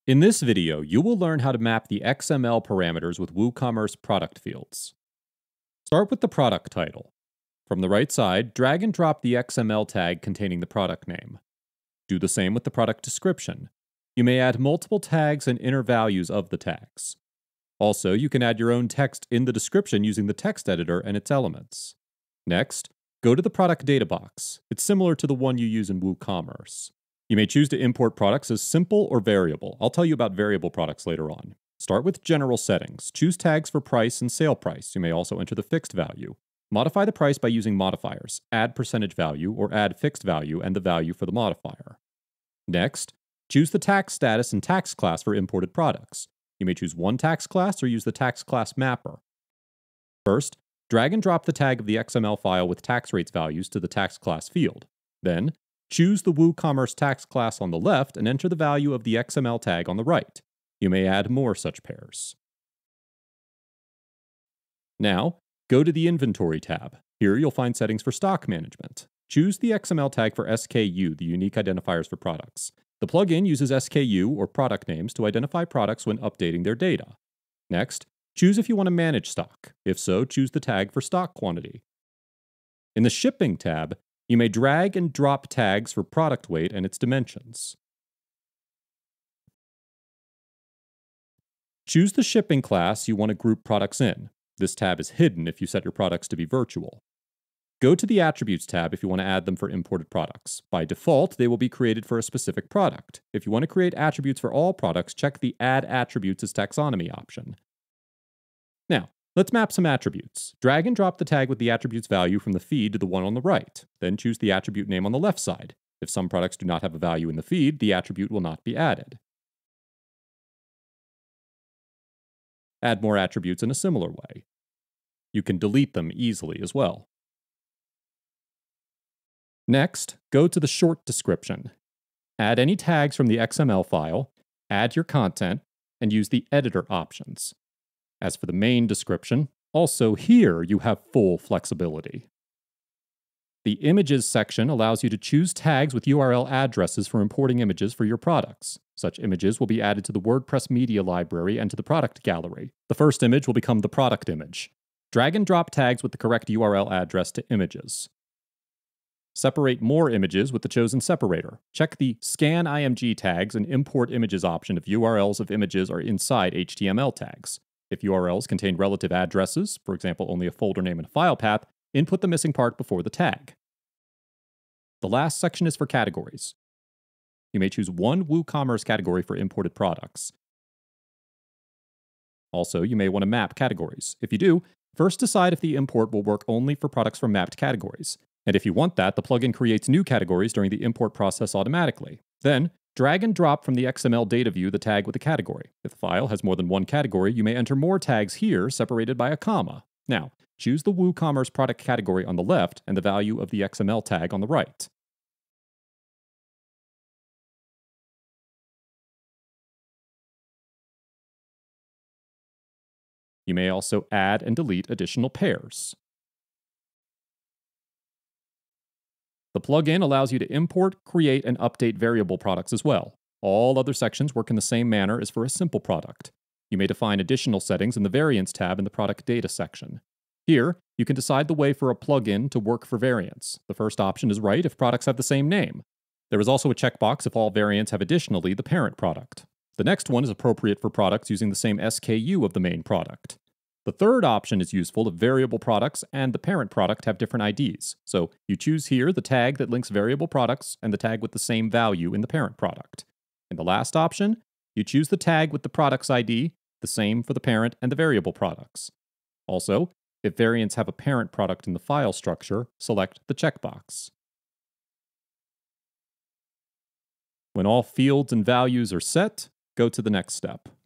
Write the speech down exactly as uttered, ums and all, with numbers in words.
In this video, you will learn how to map the X M L parameters with WooCommerce Product fields. Start with the product title. From the right side, drag and drop the X M L tag containing the product name. Do the same with the product description. You may add multiple tags and inner values of the tags. Also, you can add your own text in the description using the text editor and its elements. Next, go to the product data box. It's similar to the one you use in WooCommerce. You may choose to import products as simple or variable. I'll tell you about variable products later on. Start with general settings. Choose tags for price and sale price. You may also enter the fixed value. Modify the price by using modifiers. Add percentage value or add fixed value and the value for the modifier. Next, choose the tax status and tax class for imported products. You may choose one tax class or use the tax class mapper. First, drag and drop the tag of the X M L file with tax rates values to the tax class field. Then, choose the WooCommerce tax class on the left and enter the value of the X M L tag on the right. You may add more such pairs. Now, go to the Inventory tab. Here you'll find settings for stock management. Choose the X M L tag for S K U, the unique identifiers for products. The plugin uses S K U, or product names, to identify products when updating their data. Next, choose if you want to manage stock. If so, choose the tag for stock quantity. In the Shipping tab, you may drag and drop tags for product weight and its dimensions. Choose the shipping class you want to group products in. This tab is hidden if you set your products to be virtual. Go to the Attributes tab if you want to add them for imported products. By default, they will be created for a specific product. If you want to create attributes for all products, check the Add Attributes as Taxonomy option. Now, let's map some attributes. Drag and drop the tag with the attribute's value from the feed to the one on the right. Then choose the attribute name on the left side. If some products do not have a value in the feed, the attribute will not be added. Add more attributes in a similar way. You can delete them easily as well. Next, go to the short description. Add any tags from the X M L file, add your content, and use the editor options. As for the main description, also here you have full flexibility. The Images section allows you to choose tags with U R L addresses for importing images for your products. Such images will be added to the WordPress media library and to the product gallery. The first image will become the product image. Drag and drop tags with the correct U R L address to images. Separate more images with the chosen separator. Check the Scan I M G tags and Import Images option if U R Ls of images are inside H T M L tags. If U R Ls contain relative addresses, for example only a folder name and a file path, input the missing part before the tag. The last section is for categories. You may choose one WooCommerce category for imported products. Also, you may want to map categories. If you do, first decide if the import will work only for products from mapped categories. And if you want that, the plugin creates new categories during the import process automatically. Then, drag and drop from the X M L data view the tag with the category. If the file has more than one category, you may enter more tags here separated by a comma. Now, choose the WooCommerce product category on the left and the value of the X M L tag on the right. You may also add and delete additional pairs. The plugin allows you to import, create, and update variable products as well. All other sections work in the same manner as for a simple product. You may define additional settings in the Variants tab in the Product Data section. Here, you can decide the way for a plugin to work for variants. The first option is right if products have the same name. There is also a checkbox if all variants have additionally the parent product. The next one is appropriate for products using the same S K U of the main product. The third option is useful if variable products and the parent product have different I Ds. So you choose here the tag that links variable products and the tag with the same value in the parent product. In the last option, you choose the tag with the product's I D, the same for the parent and the variable products. Also, if variants have a parent product in the file structure, select the checkbox. When all fields and values are set, go to the next step.